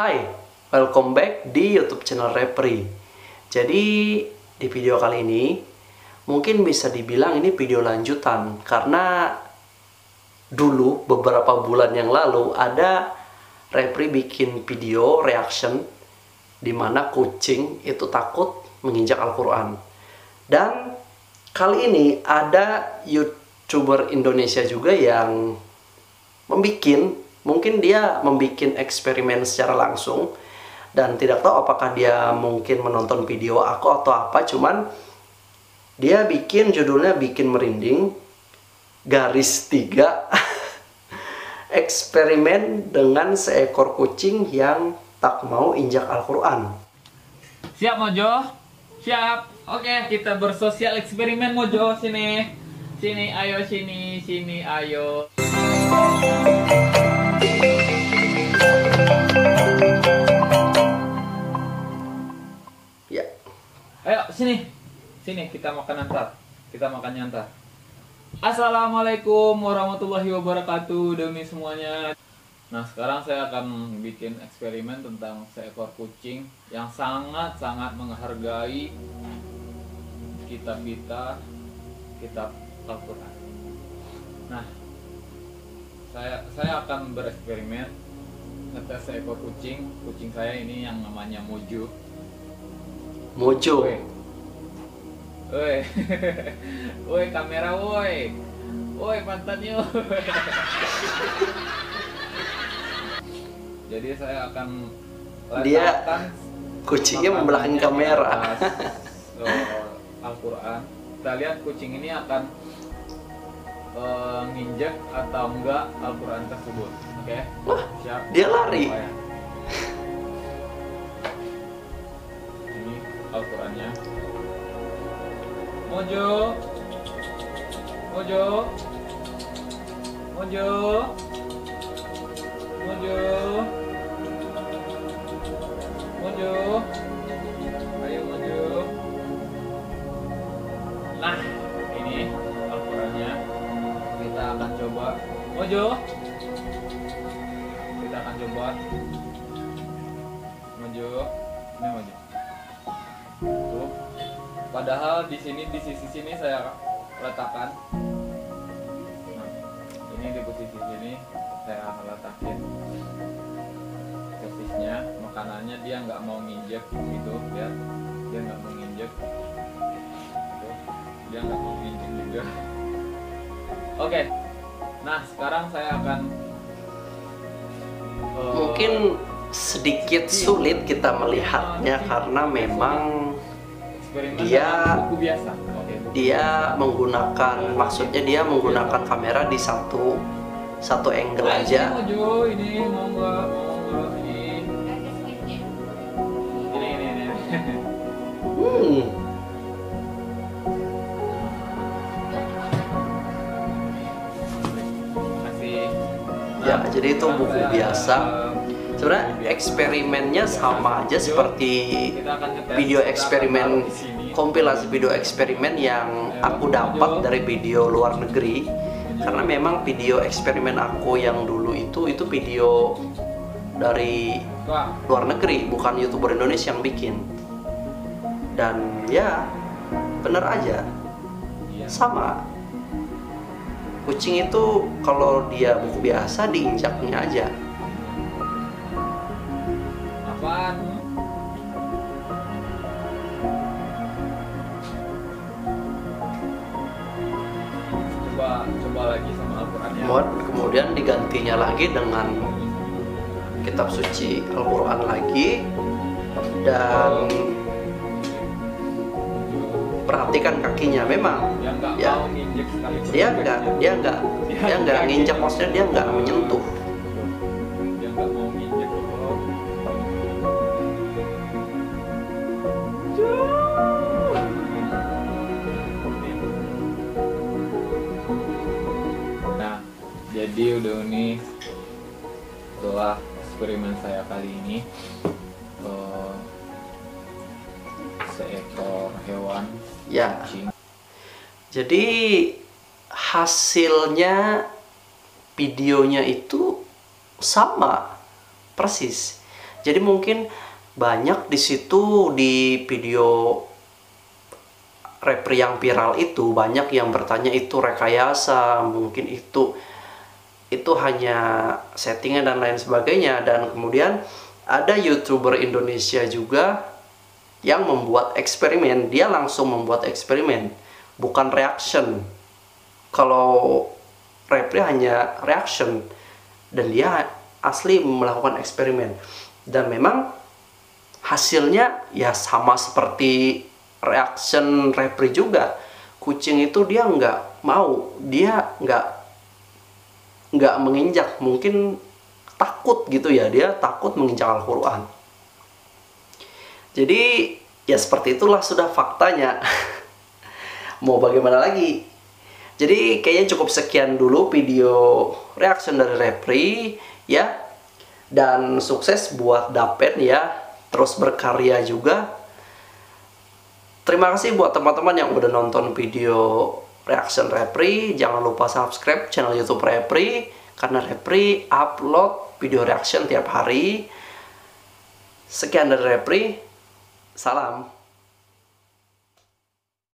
Hai, welcome back di YouTube channel Repri. Jadi di video kali ini mungkin bisa dibilang ini video lanjutan, karena dulu beberapa bulan yang lalu ada Repri bikin video reaction dimana kucing itu takut menginjak Al-Quran. Dan kali ini ada YouTuber Indonesia juga yang mungkin dia membuat eksperimen secara langsung, dan tidak tahu apakah dia mungkin menonton video aku atau apa, cuman dia judulnya bikin merinding garis 3 eksperimen dengan seekor kucing yang tak mau injak Al-Quran. Siap Mojo? Siap. Oke, kita bersosial eksperimen Mojo. Sini. Sini, ayo sini, ayo. Ya. Ayo sini. Sini kita makan ntar. Kita makan ntar. Assalamualaikum warahmatullahi wabarakatuh demi semuanya. Nah, sekarang saya akan bikin eksperimen tentang seekor kucing yang sangat-sangat menghargai kitab Al-Quran. Nah, saya akan bereksperimen ngetes seekor kucing saya ini yang namanya Mojo. Woi, woi kamera woi, pantatnya. Jadi saya akan letakkan kucingnya membelakangi kamera. Al-Quran. Kita lihat kucing ini akan nginjek atau enggak Al-Quran tersebut. Oke? Wah, siap. dia lari. Ini Al-Qurannya. Mojo. Ayo Mojo. Nah, ini Al-Qurannya. Kita akan coba. Mojo. Kita akan coba. Mojo. Ini Mojo. Tuh. Padahal di sisi sini saya letakkan. Nah, ini di posisi sini saya letakin posisinya. Makanannya dia nggak mau nginjek gitu ya. Dia nggak mau nginjek. Dia nggak mau nginjek juga. Oke. Nah, sekarang saya akan mungkin sedikit sulit kita melihatnya karena memang dia menggunakan kamera di satu angle aja. Ini mau nggak ini. Ya, jadi itu buku biasa. Sebenarnya eksperimennya sama aja seperti video eksperimen, kompilasi video eksperimen yang aku dapat dari video luar negeri. Karena memang video eksperimen aku yang dulu itu video dari luar negeri, bukan YouTuber Indonesia yang bikin. Dan ya, bener aja, sama. Kucing itu kalau dia buku biasa diinjaknya aja. Apaan? Coba lagi sama Al-Qurannya. Kemudian digantinya lagi dengan kitab suci Al-Quran lagi. Dan perhatikan kakinya, memang ya, dia nggak nginjak, maksudnya dia nggak menyentuh. Dia nggak mau nginjek. Nah, jadi udah nih setelah eksperimen saya kali ini, seekor hewan ya, kucing. Jadi hasilnya videonya itu sama persis. Jadi mungkin banyak di situ di video Repri yang viral itu banyak yang bertanya itu rekayasa, mungkin itu hanya settingan dan lain sebagainya. Dan kemudian ada YouTuber Indonesia juga yang membuat eksperimen, dia langsung membuat eksperimen, bukan reaction. Kalau Repri hanya reaction, dan dia asli melakukan eksperimen. Dan memang hasilnya ya sama seperti reaction Repri juga. Kucing itu dia nggak mau, dia nggak menginjak, mungkin takut gitu ya, dia takut menginjak Al-Quran. Jadi ya seperti itulah sudah faktanya. Mau bagaimana lagi? Jadi kayaknya cukup sekian dulu video reaction dari Repri ya. Dan sukses buat Dapen ya, terus berkarya juga. Terima kasih buat teman-teman yang udah nonton video reaction Repri. Jangan lupa subscribe channel YouTube Repri, karena Repri upload video reaction tiap hari. Sekian dari Repri. Salam.